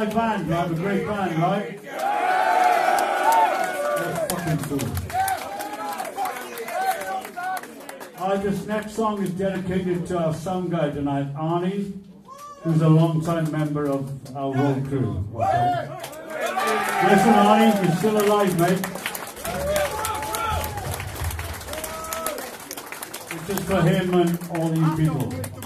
my band. You have a great band, right? That's fucking cool. This next song is dedicated to our sound guy tonight, Arnie, who's a long-time member of our road crew. Okay? Listen, Arnie, you're still alive, mate. This is for him and all you people.